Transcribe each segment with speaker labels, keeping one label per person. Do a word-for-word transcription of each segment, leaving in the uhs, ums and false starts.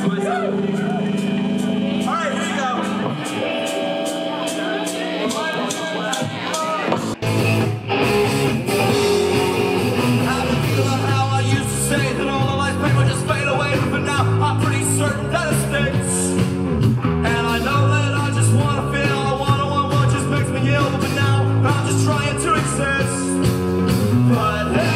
Speaker 1: myself. Alright, here we go. I've been feeling how I used to say that all the life pain would just fade away, but now I'm pretty certain that it sticks. And I know that I just want to feel, I want to want what just makes me ill, but now I'm just trying to exist. But hey,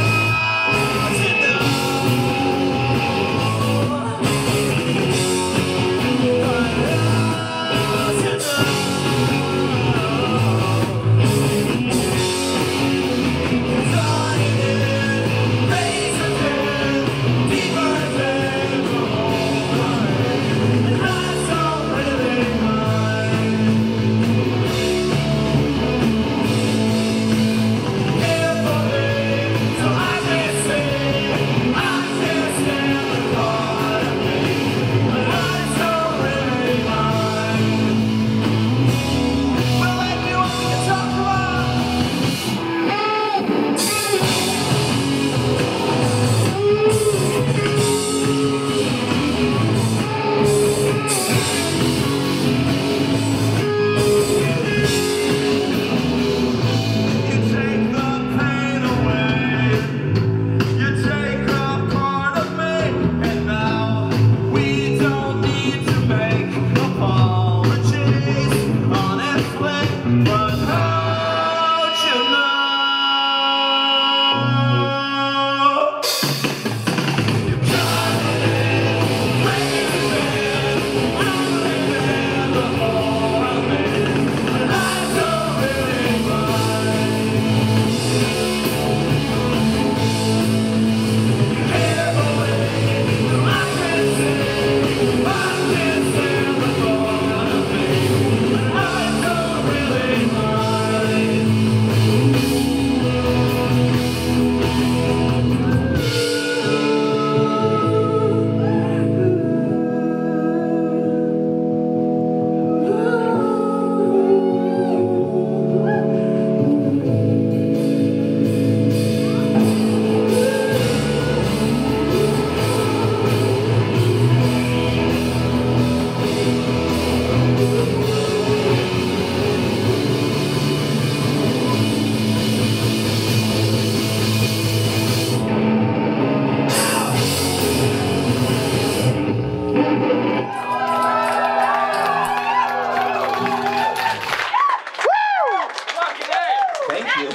Speaker 1: thank you.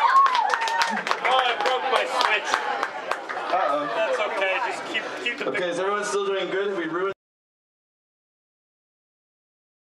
Speaker 2: Oh, I broke my switch.
Speaker 1: Uh-oh.
Speaker 2: That's okay. Just keep keep the
Speaker 1: Okay, is everyone still doing good? Have we ruined